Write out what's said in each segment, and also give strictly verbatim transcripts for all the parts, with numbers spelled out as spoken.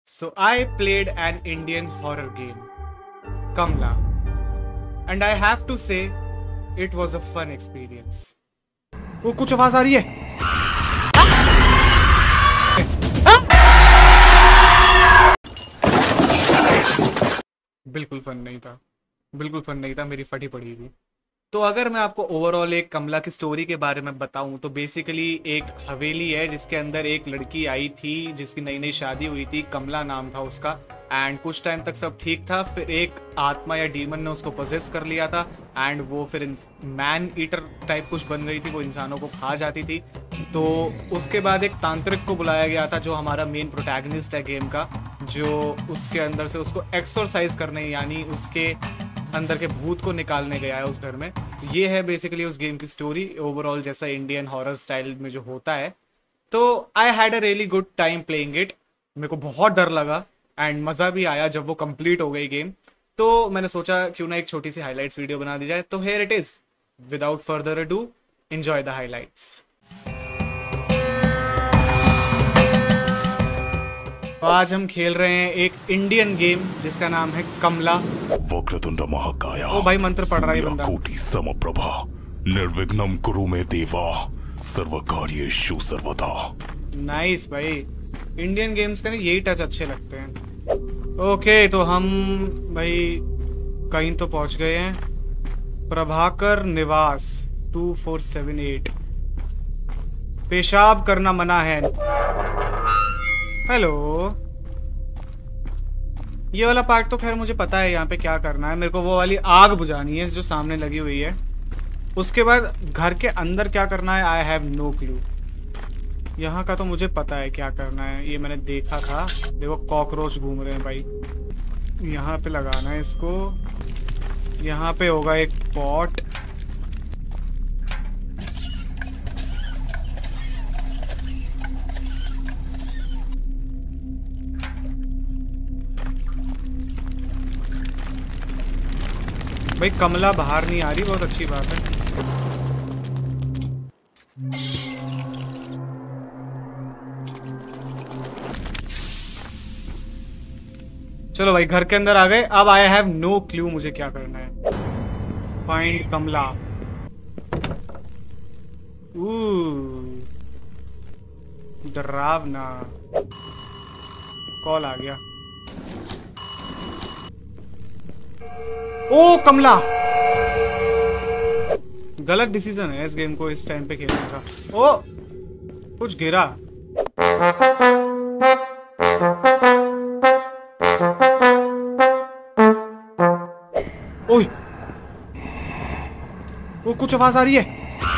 So I played an Indian horror game, Kamla, and I have to say, it was a fun experience. वो कुछ आवाज आ रही है। बिल्कुल फन नहीं था, बिल्कुल फन नहीं था, मेरी फटी पड़ी थी। तो अगर मैं आपको ओवरऑल एक कमला की स्टोरी के बारे में बताऊं तो बेसिकली एक हवेली है जिसके अंदर एक लड़की आई थी जिसकी नई नई शादी हुई थी, कमला नाम था उसका। एंड कुछ टाइम तक सब ठीक था, फिर एक आत्मा या डीमन ने उसको पोजेस कर लिया था एंड वो फिर मैन ईटर टाइप कुछ बन गई थी, वो इंसानों को खा जाती थी। तो उसके बाद एक तांत्रिक को बुलाया गया था जो हमारा मेन प्रोटैगनिस्ट है गेम का, जो उसके अंदर से उसको एक्सरसाइज करने यानी उसके अंदर के भूत को निकालने गया है उस घर में। तो ये है बेसिकली उस गेम की स्टोरी ओवरऑल, जैसा इंडियन हॉरर स्टाइल में जो होता है। तो I had a really good time playing it. मेरे को बहुत डर लगा एंड मज़ा भी आया जब वो कंप्लीट हो गई गेम। तो मैंने सोचा क्यों ना एक छोटी सी हाईलाइट्स वीडियो बना दी जाए। तो here it is, without further ado, enjoy the highlights. तो आज हम खेल रहे हैं एक इंडियन गेम जिसका नाम है कमला। वक्रतुंड महाकाय। ओ भाई मंत्र पढ़ रहा है बंदा। कोटि समप्रभा निर्विघ्नं कुरु मे देवा सर्वकार्येषु सर्वदा। नाइस भाई, इंडियन गेम्स का ना यही टच अच्छे लगते हैं। ओके तो हम भाई कहीं तो पहुंच गए हैं। प्रभाकर निवास टू फोर सेवन एट। पेशाब करना मना है। हेलो, ये वाला पार्ट तो खैर मुझे पता है यहाँ पे क्या करना है। मेरे को वो वाली आग बुझानी है जो सामने लगी हुई है। उसके बाद घर के अंदर क्या करना है, आई हैव नो क्लू। यहाँ का तो मुझे पता है क्या करना है, ये मैंने देखा था। देखो कॉकरोच घूम रहे हैं भाई। यहाँ पे लगाना है इसको। यहाँ पे होगा एक पॉट। भाई कमला बाहर नहीं आ रही, बहुत अच्छी बात है। चलो भाई घर के अंदर आ गए। अब आई हैव नो क्लू मुझे क्या करना है। फाइंड कमला। डरावना कॉल आ गया। ओ कमला, गलत डिसीजन है इस गेम को इस टाइम पे खेलने का। ओ कुछ गिरा। ओए वो कुछ आवाज आ रही है।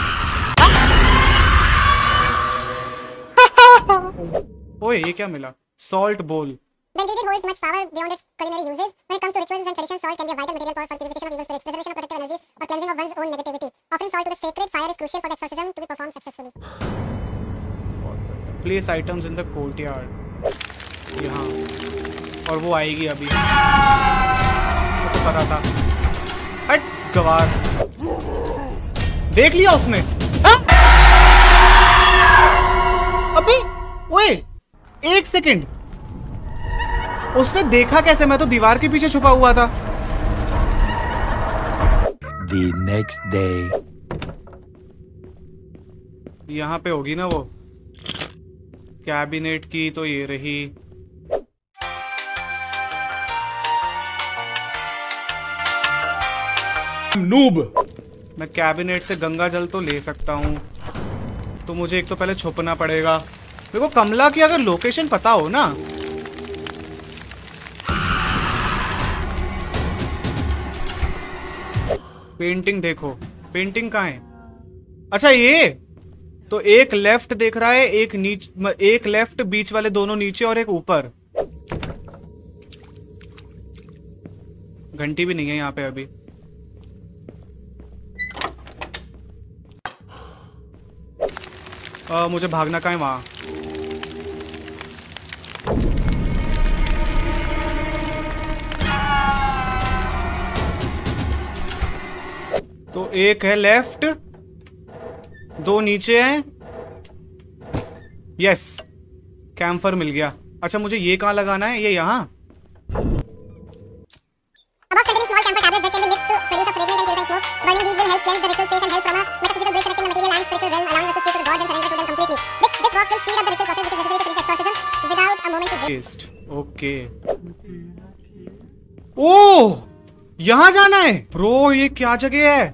ओए ये क्या मिला? सॉल्ट बोल। The ingredient holds much power beyond its culinary uses. When it comes to rituals and traditions, salt can be a vital material for purification of evil spirits, preservation of protective energies, or cleansing of one's own negativity. Offering salt to the sacred fire is crucial for the exorcism to be performed successfully. Place items in the courtyard. यहाँ और वो आएगी अभी। तो पता था। हट गवार। देख लिया उसने? हाँ? अभी ओए एक सेकंड, उसने देखा कैसे? मैं तो दीवार के पीछे छुपा हुआ था। The next day. यहाँ पे होगी ना वो कैबिनेट की, तो ये रही। नूब, मैं कैबिनेट से गंगा जल तो ले सकता हूँ, तो मुझे एक तो पहले छुपना पड़ेगा। मेरे को कमला की अगर लोकेशन पता हो ना, पेंटिंग देखो, पेंटिंग कहाँ है? अच्छा ये तो एक लेफ्ट देख रहा है, एक नीचे, एक लेफ्ट, बीच वाले दोनों नीचे और एक ऊपर। घंटी भी नहीं है यहाँ पे अभी। आ, मुझे भागना कहाँ है? वहां तो एक है लेफ्ट, दो नीचे हैं। यस, कैम्फर मिल गया। अच्छा मुझे ये कहाँ लगाना है? ये यहाँ। Above containing small camphor tablets that can be lit to produce a fragrant and purifying smoke. Burning these will help cleanse the ritual space and help from a metaphysical base connecting the material and spiritual realm, allowing us to speak to the gods and surrender to them completely. This this box will speed up the ritual process which is necessary to finish the exorcism without a moment to waste. Waste. Okay. Oh, यहाँ जाना है bro. ये क्या जगह है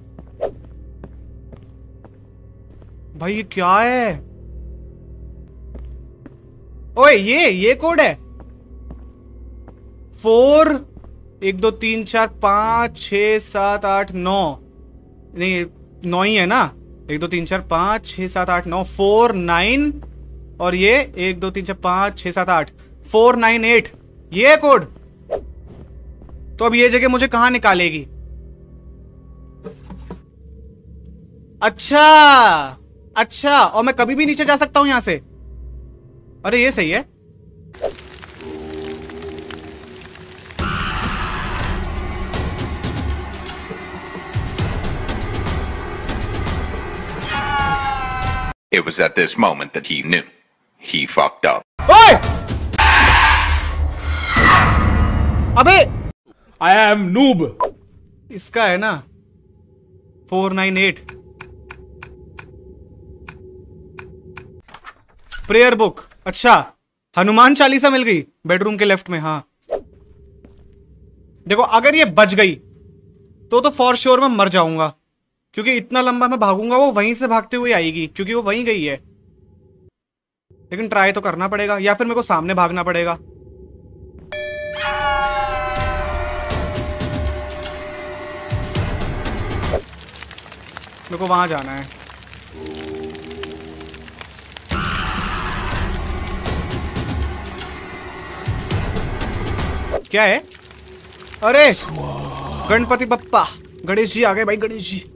भाई? ये क्या है? ओए ये ये कोड है फोर एक दो तीन चार पांच छः सात आठ नौ। नहीं नौ ही है ना? एक दो तीन चार पाँच छः सात आठ नौ, फोर नाइन, और ये एक दो तीन चार पाँच छः सात आठ, फोर नाइन एट, ये है कोड। तो अब ये जगह मुझे कहाँ निकालेगी? अच्छा अच्छा, और मैं कभी भी नीचे जा सकता हूं यहां से? अरे ये सही है। It was at this moment that he knew. He fucked up. ओए! अबे I am noob. इसका है ना four nine eight. Prayer book. अच्छा हनुमान चालीसा मिल गई बेडरूम के लेफ्ट में। हाँ देखो अगर ये बच गई तो तो फॉर श्योर मैं मर जाऊंगा, क्योंकि इतना लंबा मैं भागूंगा वो वहीं से भागते हुए आएगी, क्योंकि वो वहीं गई है। लेकिन ट्राई तो करना पड़ेगा, या फिर मेरे को सामने भागना पड़ेगा। मेरे को वहां जाना है। क्या है? अरे गणपति बप्पा, गणेश जी आ गए भाई, गणेश जी।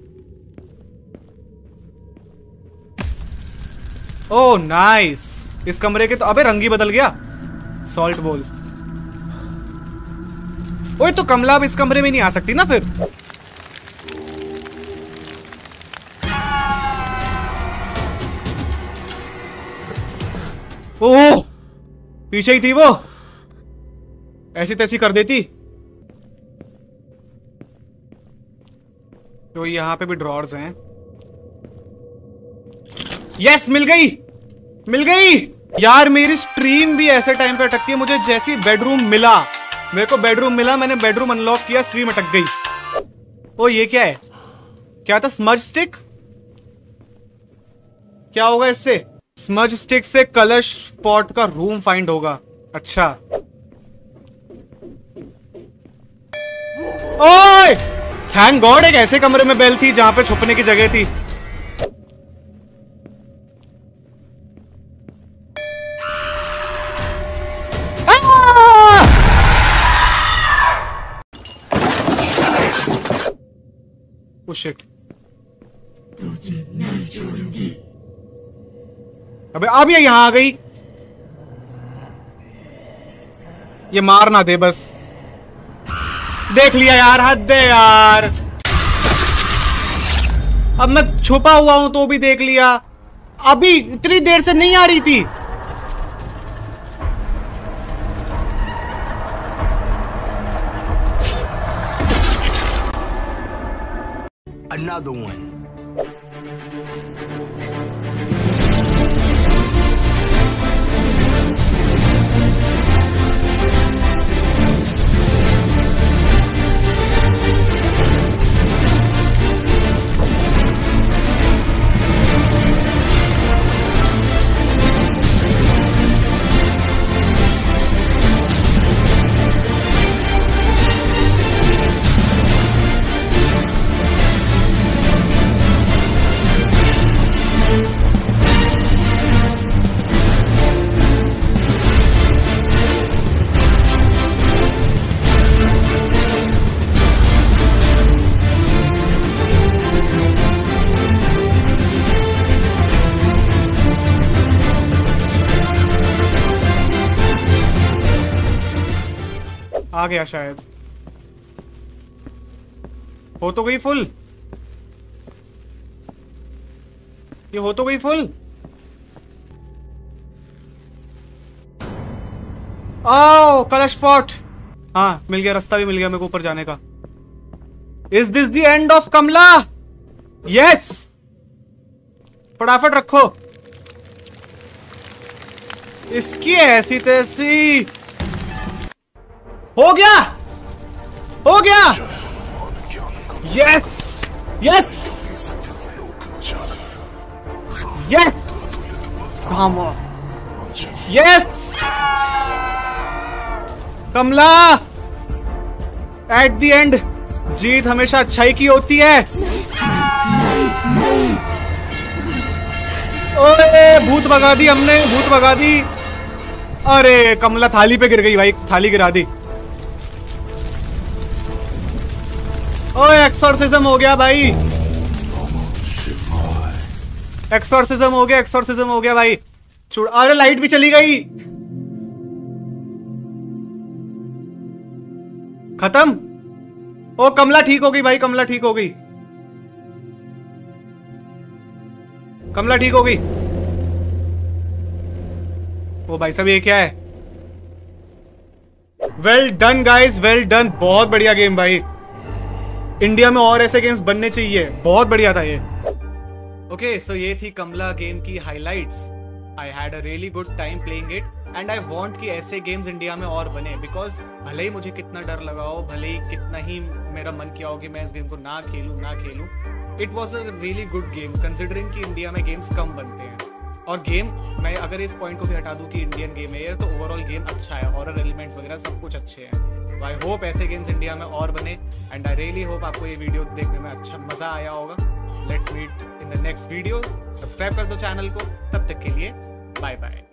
Oh nice. इस कमरे के तो अबे रंग ही बदल गया। सॉल्ट बोल। ओए तो कमला अब इस कमरे में नहीं आ सकती ना फिर? ओह पीछे ही थी वो, ऐसी तैसी कर देती। तो यहां पे भी ड्रॉर्स हैं। यस मिल गई, मिल गई यार। मेरी स्ट्रीम भी ऐसे टाइम पे अटकती है। मुझे जैसी बेडरूम मिला, मेरे को बेडरूम मिला, मैंने बेडरूम अनलॉक किया, स्ट्रीम अटक गई। ओ ये क्या है? क्या था? Smudge stick. क्या होगा इससे? स्मज स्टिक से कलश स्पॉट का रूम फाइंड होगा। अच्छा ओए थैंक गॉड एक ऐसे कमरे में बेल थी जहां पे छुपने की जगह थी। Oh shit. अबे अब ये यहां आ गई। ये मार ना दे बस। देख लिया यार, हद है यार। अब मैं छुपा हुआ हूं तो भी देख लिया। अभी इतनी देर से नहीं आ रही थी। Another one. आ गया शायद। हो तो गई फुल। ये हो तो गई फुल। आओ कलश पॉट। हाँ मिल गया, रास्ता भी मिल गया मेरे को ऊपर जाने का। Is this the end of Kamla? Yes, फटाफट रखो इसकी ऐसी तैसी। हो गया, हो गया। Yes yes yes, come on, yes Kamla. At the end जीत हमेशा अच्छाई की होती है। ओए भूत भगा दी हमने, भूत भगा दी। अरे कमला थाली पे गिर गई भाई, थाली गिरा दी। ओए एक्सोर्सिज्म हो गया भाई, एक्सोर्सिज्म हो गया, एक्सोर्सिज्म हो गया भाई। चुड़, अरे लाइट भी चली गई। खत्म। ओ कमला ठीक हो गई भाई, कमला ठीक हो गई, कमला ठीक हो गई। ओ भाई साहब ये क्या है? Well done guys, well done, बहुत बढ़िया गेम भाई। इंडिया में और ऐसे गेम्स बनने चाहिए, बहुत बढ़िया था ये। ओके सो ये थी कमला गेम की highlights. I had a really good time playing it and I want कि ऐसे गेम्स इंडिया में और बने, बिकॉज भले ही मुझे कितना डर लगा हो, भले ही कितना ही मेरा मन किया हो कि मैं इस गेम को ना खेलूं ना खेलूं, it was a really good game considering कि इंडिया में गेम्स कम बनते हैं। और गेम, मैं अगर इस पॉइंट को भी हटा दूं कि इंडियन गेम है ये, तो ओवरऑल गेम अच्छा है, हॉरर एलिमेंट्स वगैरह सब कुछ अच्छे हैं। तो आई होप ऐसे गेम्स इंडिया में और बने एंड आई रियली होप आपको ये वीडियो देखने में अच्छा मजा आया होगा। Let's meet in the next video. Subscribe कर दो चैनल को, तब तक के लिए बाय बाय।